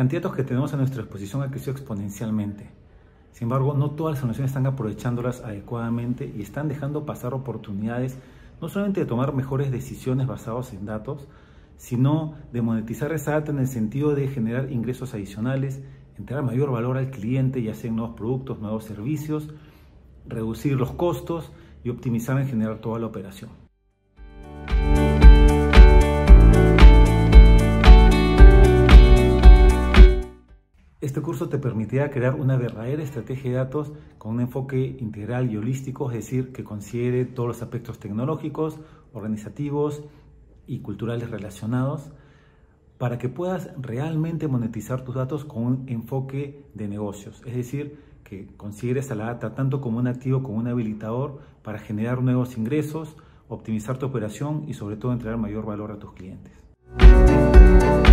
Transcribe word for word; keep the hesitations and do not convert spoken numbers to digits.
candidatos que tenemos a nuestra disposición han crecido exponencialmente. Sin embargo, no todas las organizaciones están aprovechándolas adecuadamente y están dejando pasar oportunidades no solamente de tomar mejores decisiones basadas en datos, sino de monetizar esa data en el sentido de generar ingresos adicionales, entregar mayor valor al cliente, ya sea en nuevos productos, nuevos servicios, reducir los costos y optimizar en general toda la operación. Este curso te permitirá crear una verdadera estrategia de datos con un enfoque integral y holístico, es decir, que considere todos los aspectos tecnológicos, organizativos y culturales relacionados, para que puedas realmente monetizar tus datos con un enfoque de negocios, es decir, que consideres a la data tanto como un activo como un habilitador para generar nuevos ingresos, optimizar tu operación y sobre todo entregar mayor valor a tus clientes.